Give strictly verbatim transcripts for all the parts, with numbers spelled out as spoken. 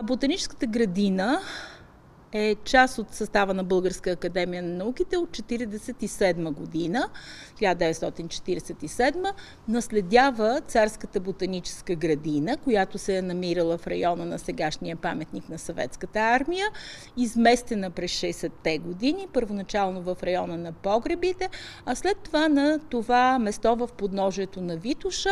Ботаническата градина е част от състава на Българска академия на науките от четиридесет и седма година, хиляда деветстотин четиридесет и седма, наследява Царската ботаническа градина, която се е намирала в района на сегашния паметник на Съветската армия, изместена през шейсетте години, първоначално в района на погребите, а след това на това место в подножието на Витоша.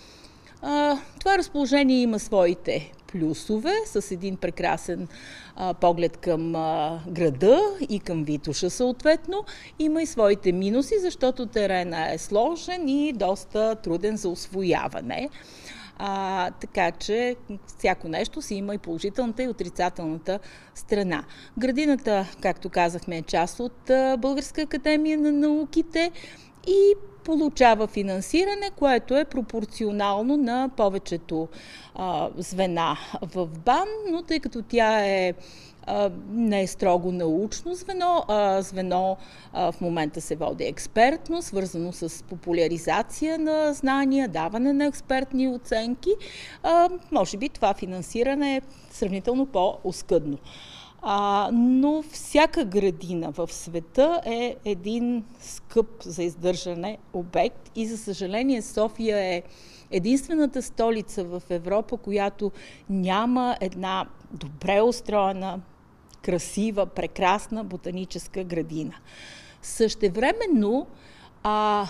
Това разположение има своите плюсове, с един прекрасен а, поглед към а, града и към Витоша съответно. Има и своите минуси, защото терена е сложен и доста труден за усвояване. А, така че всяко нещо си има и положителната и отрицателната страна. Градината, както казахме, е част от а, Българска академия на науките и получава финансиране, което е пропорционално на повечето а, звена в БАН, но тъй като тя е а, не е строго научно звено, а звено а, в момента се води експертно, свързано с популяризация на знания, даване на експертни оценки, а, може би това финансиране е сравнително по-оскъдно. А, но всяка градина в света е един скъп за издържане обект и за съжаление София е единствената столица в Европа, която няма една добре устроена, красива, прекрасна ботаническа градина. Същевременно а,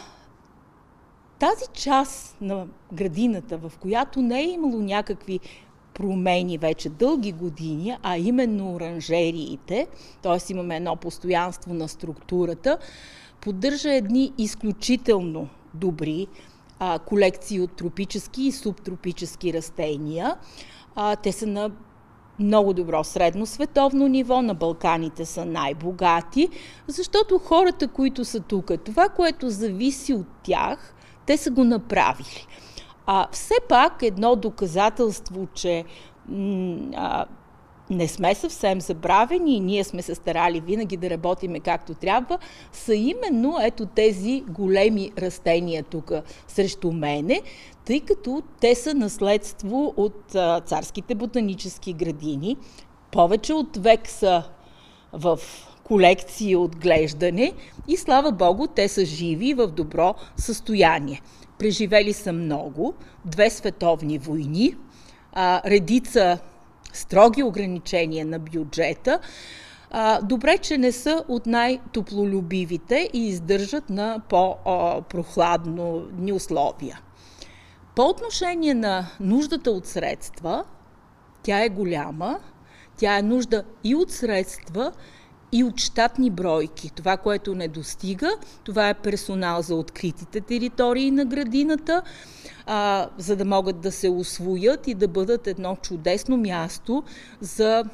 тази част на градината, в която не е имало някакви промени вече дълги години, а именно оранжериите, т.е. имаме едно постоянство на структурата, поддържа едни изключително добри а, колекции от тропически и субтропически растения. А, те са на много добро средно световно ниво, на Балканите са най-богати, защото хората, които са тук, това, което зависи от тях, те са го направили. А все пак едно доказателство, че м, а, не сме съвсем забравени и ние сме се старали винаги да работиме както трябва, са именно ето тези големи растения тук срещу мене, тъй като те са наследство от а, царските ботанически градини. Повече от век са в колекции отглеждане и слава Богу, те са живи и в добро състояние. Преживели са много, две световни войни, а, редица строги ограничения на бюджета. А, добре, че не са от най-топлолюбивите и издържат на по-прохладни условия. По отношение на нуждата от средства, тя е голяма, тя е нужда и от средства, и от щатни бройки. Това, което не достига, това е персонал за откритите територии на градината, а, за да могат да се усвоят и да бъдат едно чудесно място за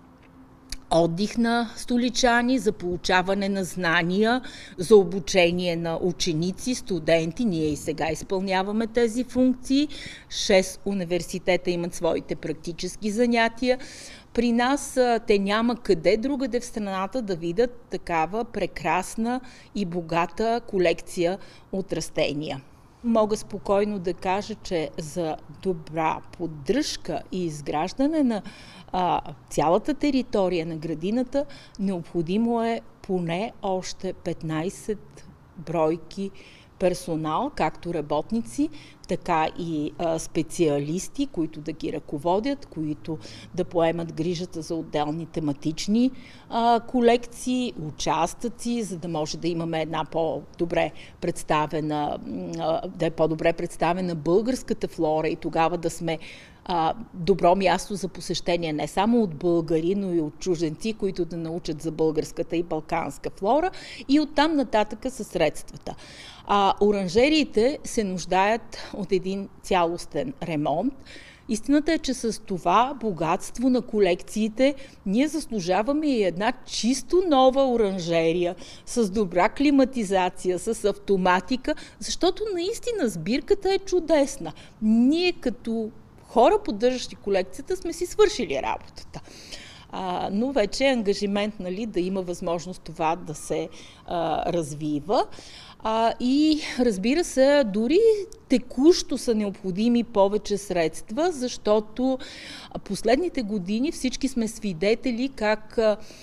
отдих на столичани, за получаване на знания, за обучение на ученици, студенти. Ние и сега изпълняваме тези функции. Шест университета имат своите практически занятия. При нас те няма къде другаде в страната да видят такава прекрасна и богата колекция от растения. Мога спокойно да кажа, че за добра поддръжка и изграждане на а, цялата територия на градината необходимо е поне още петнайсет бройки персонал, както работници, така и а, специалисти, които да ги ръководят, които да поемат грижата за отделни тематични а, колекции, участъци, за да може да имаме една по-добре представена, а, да е по-добре представена българската флора и тогава да сме а, добро място за посещение не само от българи, но и от чужденци, които да научат за българската и балканска флора и оттам нататъка със средствата. А оранжериите се нуждаят от един цялостен ремонт. Истината е, че с това богатство на колекциите ние заслужаваме и една чисто нова оранжерия с добра климатизация, с автоматика, защото наистина сбирката е чудесна. Ние като хора, поддържащи колекцията, сме си свършили работата. а, но вече е ангажимент, нали, да има възможност това да се а, развива. А, и разбира се, дори текущо са необходими повече средства, защото последните години всички сме свидетели как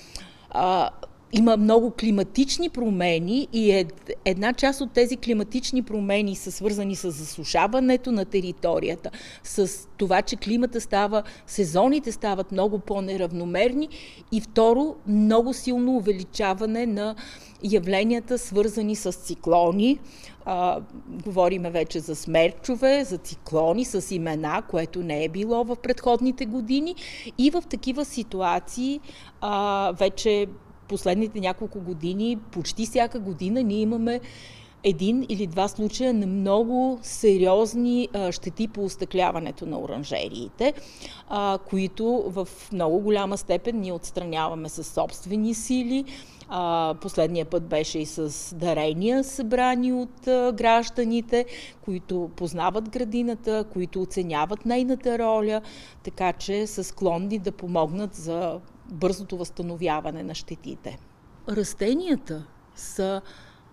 а, има много климатични промени и ед, една част от тези климатични промени са свързани с засушаването на територията, с това, че климата става, сезоните стават много по-неравномерни и второ, много силно увеличаване на явленията, свързани с циклони. А, говориме вече за смерчове, за циклони с имена, което не е било в предходните години. И в такива ситуации а, вече последните няколко години, почти всяка година, ние имаме един или два случая на много сериозни а, щети по остъкляването на оранжериите, а, които в много голяма степен ние отстраняваме със собствени сили. А, последния път беше и с дарения, събрани от а, гражданите, които познават градината, които оценяват нейната роля, така че са склонни да помогнат за бързото възстановяване на щетите. Растенията са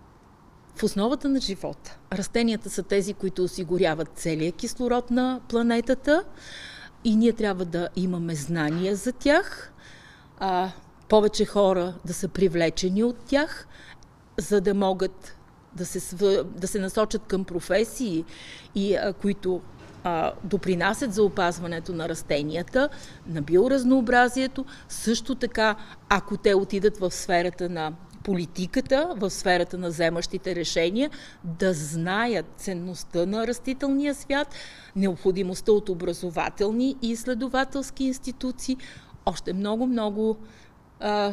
в основата на живота. Растенията са тези, които осигуряват целия кислород на планетата и ние трябва да имаме знания за тях, а, повече хора да са привлечени от тях, за да могат да се, да се насочат към професии, и, а, които а, допринасят за опазването на растенията, на биоразнообразието. Също така, ако те отидат в сферата на политиката, в сферата на вземащите решения, да знаят ценността на растителния свят, необходимостта от образователни и изследователски институции, още много-много а,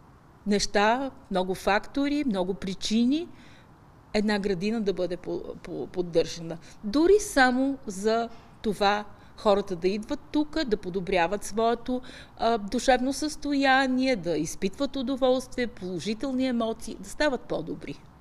неща, много фактори, много причини една градина да бъде поддържана. Дори само за това хората да идват тук, да подобряват своето а, душевно състояние, да изпитват удоволствие, положителни емоции, да стават по-добри.